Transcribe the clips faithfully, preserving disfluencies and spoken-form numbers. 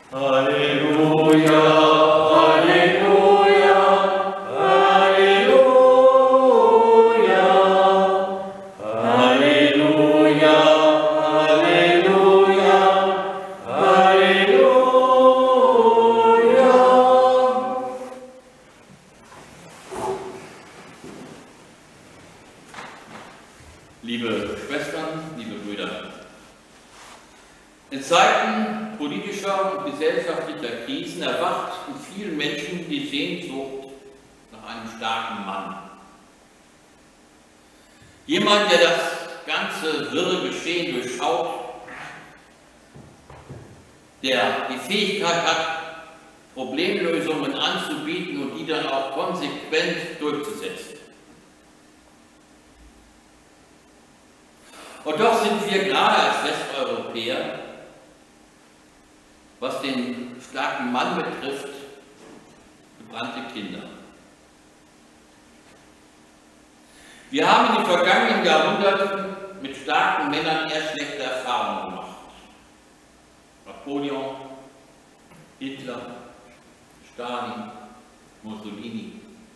Halleluja, Halleluja, Halleluja, Halleluja, Halleluja, Halleluja. Liebe Schwestern, liebe Brüder, in Zeiten politischer und gesellschaftlicher Krisen erwacht in vielen Menschen die Sehnsucht nach einem starken Mann. Jemand, der das ganze wirre Geschehen durchschaut, der die Fähigkeit hat, Problemlösungen anzubieten und die dann auch konsequent durchzusetzen. Und doch sind wir gerade als Westeuropäer, was den starken Mann betrifft, gebrannte Kinder. Wir haben in den vergangenen Jahrhunderten mit starken Männern eher schlechte Erfahrungen gemacht. Napoleon, Hitler, Stalin, Mussolini.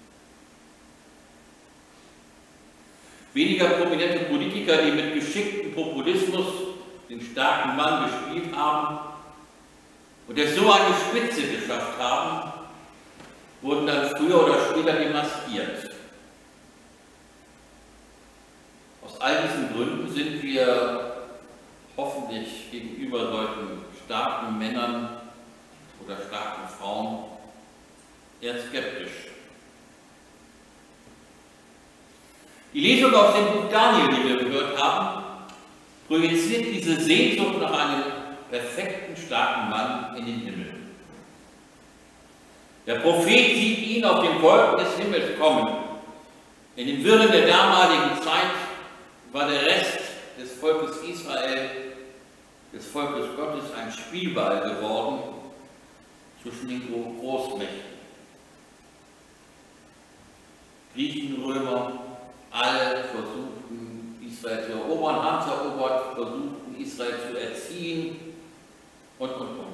Weniger prominente Politiker, die mit geschicktem Populismus den starken Mann gespielt haben und es so an die Spitze geschafft haben, wurden dann früher oder später demaskiert. Aus all diesen Gründen sind wir hoffentlich gegenüber solchen starken Männern oder starken Frauen eher skeptisch. Die Lesung aus dem Buch Daniel, die wir gehört haben, projiziert diese Sehnsucht nach einem perfekten, starken Mann in den Himmel. Der Prophet sieht ihn auf den Wolken des Himmels kommen. In den Wirren der damaligen Zeit war der Rest des Volkes Israel, des Volkes Gottes, ein Spielball geworden zwischen den Großmächten. Griechen, Römer, alle versuchten, Israel zu erobern, haben es erobert, versuchten, Israel zu erziehen und, und, und.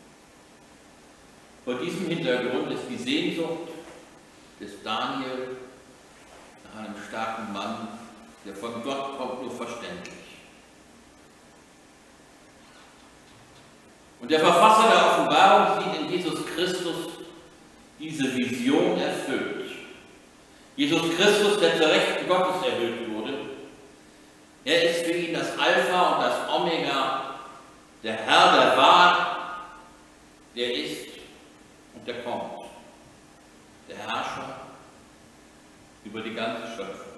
Vor diesem Hintergrund ist die Sehnsucht des Daniel nach einem starken Mann, der von Gott kommt, nur verständlich. Und der Verfasser der Offenbarung sieht in Jesus Christus diese Vision erfüllt. Jesus Christus, der zur Rechten Gottes erhöht wurde, er ist für ihn das Alpha und das Omega, der Herr, der war, der ist und der kommt, der Herrscher über die ganze Schöpfung.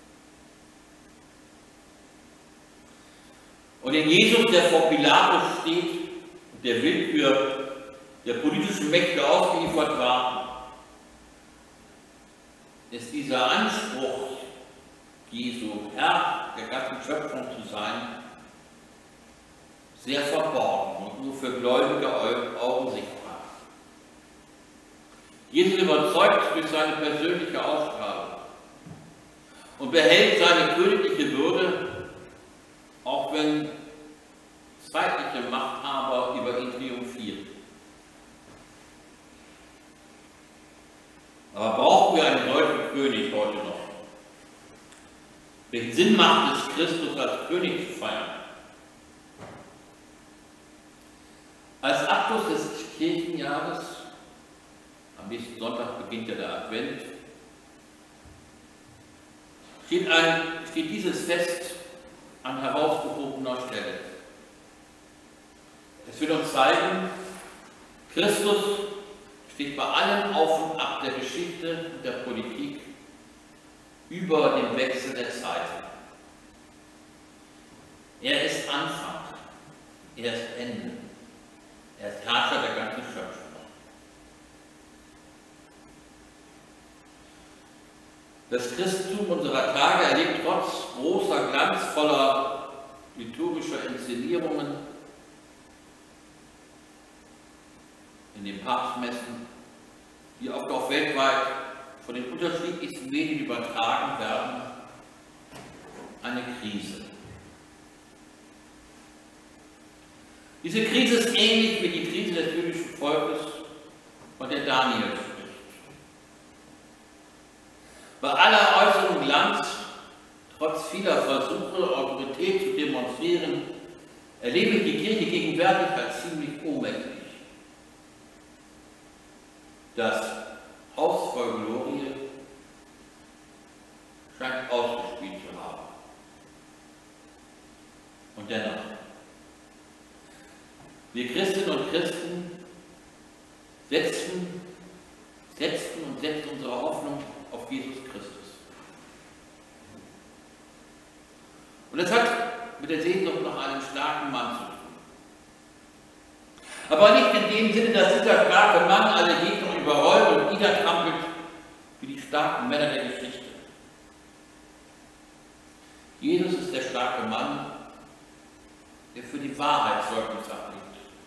Und in Jesus, der vor Pilatus steht und der Willkür der politischen Mächte ausgeliefert war, ist dieser Anspruch, Jesu Herr der ganzen Schöpfung zu sein, sehr verborgen und nur für gläubige Augen sichtbar. Jesus überzeugt durch seine persönliche Ausstrahlung und behält seine königliche Würde, auch wenn zeitliche Machthaber über ihn triumphieren. Aber brauchen wir einen solchen König heute noch? Welchen Sinn macht es, Christus als König zu feiern? Als Abschluss des Kirchenjahres, am nächsten Sonntag beginnt ja der Advent, steht, ein, steht dieses Fest an herausgehobener Stelle. Es wird uns zeigen, Christus steht bei allem Auf und Ab der Geschichte und der Politik über dem Wechsel der Zeiten. Er ist Anfang, er ist Ende, er ist Herrscher der ganzen Schöpfung. Das Christentum unserer Tage erlebt trotz großer, glanzvoller liturgischer Inszenierungen in den Papstmessen, die oft auch weltweit von den unterschiedlichsten Medien übertragen werden, eine Krise. Diese Krise ist ähnlich wie die Krise des jüdischen Bei aller äußeren Glanz, trotz vieler Versuche, Autorität zu demonstrieren, erlebe ich die Kirche gegenwärtig als ziemlich ohnmächtig. Das Haus voll Glorie scheint ausgespielt zu haben. Und dennoch, wir Christinnen und Christen setzen, setzen und setzen unsere Hoffnung auf Jesus Christus. Und das hat mit der Sehnsucht nach einem starken Mann zu tun. Aber nicht in dem Sinne, dass dieser starke Mann alle Gegner überrollt und niedertrampelt wie die starken Männer der Geschichte. Jesus ist der starke Mann, der für die Wahrheit Zeugnis ablegt.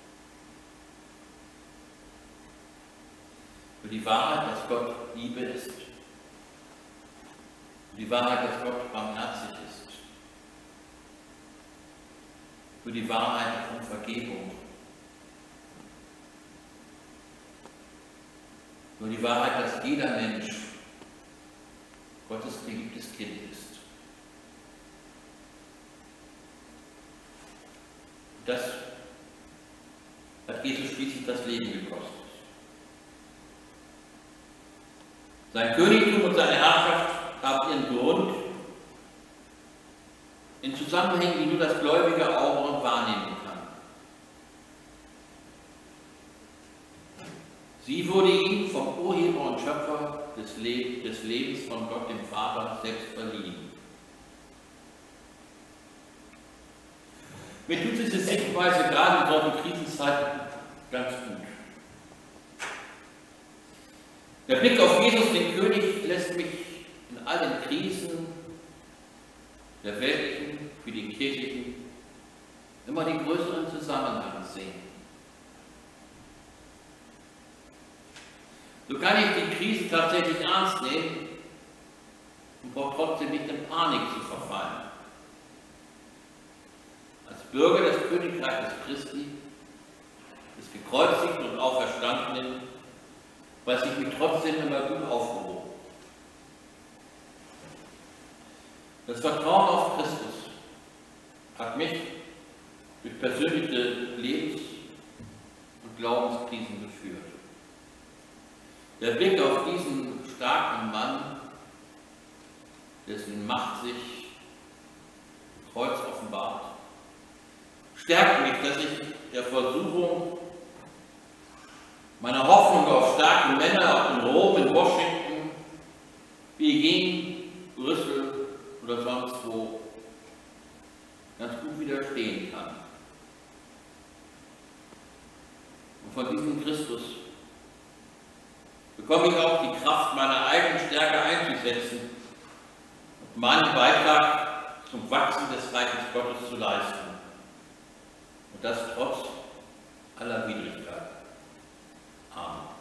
Für die Wahrheit, dass Gott Liebe ist. Für die Wahrheit, dass Gott barmherzig ist. Für die Wahrheit von Vergebung. Für die Wahrheit, dass jeder Mensch Gottes geliebtes Kind ist. Das hat Jesus schließlich das Leben gekostet. Sein Königtum und seine Herrschaft haben ihren Grund in Zusammenhängen, die nur das gläubige Auge wahrnehmen kann. Sie wurde ihm vom Urheber und Schöpfer des, Le des Lebens von Gott, dem Vater, selbst verliehen. Mir tut diese Sichtweise gerade in solchen Krisenzeiten ganz gut. Der Blick auf Jesus, den König, lässt mich in all den Krisen der weltlichen wie den kirchlichen immer den größeren Zusammenhang sehen. So kann ich die Krise tatsächlich ernst nehmen und brauche trotzdem nicht in Panik zu verfallen. Als Bürger des Königreiches Christi, des gekreuzigten und auferstandenen, weiß ich mich trotzdem immer gut aufgehoben. Das Vertrauen auf Christus hat mich durch persönliche Lebens- und Glaubenskrisen geführt. Der Blick auf diesen starken Mann, dessen Macht sich im Kreuz offenbart, stärkt mich, dass ich der Versuchung meiner Hoffnung auf starke Männer auch in Rom, in Washington, Peking, Brüssel oder sonst wo ganz gut widerstehen kann. Und von diesem Christus bekomme ich auch die Kraft, meine eigene Stärke einzusetzen und meinen Beitrag zum Wachsen des Reiches Gottes zu leisten. Und das trotz aller Widrigkeiten. Amen.